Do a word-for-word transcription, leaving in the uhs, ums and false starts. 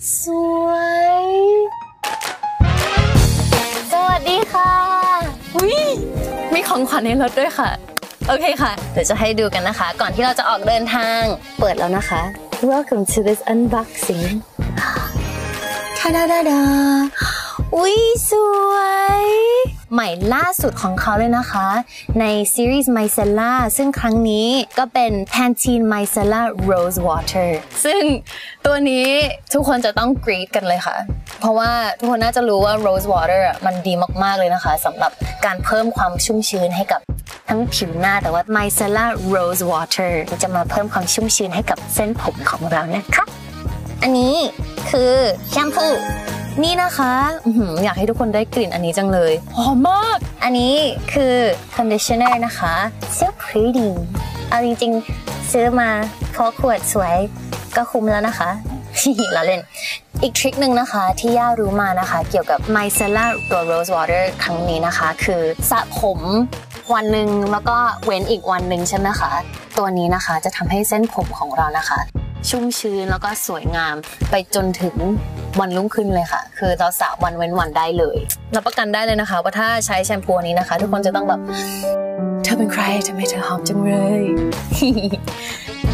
สวยสวัสดีค่ะอุ๊ยมีของขวัญในรถด้วยค่ะโอเคค่ะเดี๋ยวจะให้ดูกันนะคะก่อนที่เราจะออกเดินทางเปิดแล้วนะคะ Welcome to this unboxing ทาดาดาดาอุ๊ยสวยใหม่ล่าสุดของเขาเลยนะคะในซีรีส์ Micellar ซึ่งครั้งนี้ก็เป็น Pantene Micellar Rose Water ซึ่งตัวนี้ทุกคนจะต้องกรี๊ดกันเลยค่ะเพราะว่าทุกคนน่าจะรู้ว่า Rose Water มันดีมากๆเลยนะคะสำหรับการเพิ่มความชุ่มชื้นให้กับทั้งผิวหน้าแต่ว่า Micellar Rose Water จะมาเพิ่มความชุ่มชื้นให้กับเส้นผมของเรานะคะอันนี้คือแชมพูนี่นะคะอยากให้ทุกคนได้กลิ่นอันนี้จังเลยหอมมากอันนี้คือ conditioner นะคะ so pretty เอาจริงๆซื้อมาเพราะขวดสวยก็คุ้มแล้วนะคะละเล่นอีกทริคหนึ่งนะคะที่ย่ารู้มานะคะเกี่ยวกับ Micellar ตัว Rose Water ครั้งนี้นะคะคือสระผมวันหนึ่งแล้วก็เว้นอีกวันหนึ่งใช่ไหมคะตัวนี้นะคะจะทำให้เส้นผมของเรานะคะชุ่มชื้นแล้วก็สวยงามไปจนถึงวันรุ่งขึ้นเลยค่ะคือเราสระวันเว้นวันได้เลยรับประกันได้เลยนะคะว่าถ้าใช้แชมพูนี้นะคะทุกคนจะต้องแบบเธอเป็นใครทำไมเธอหอมจังเลย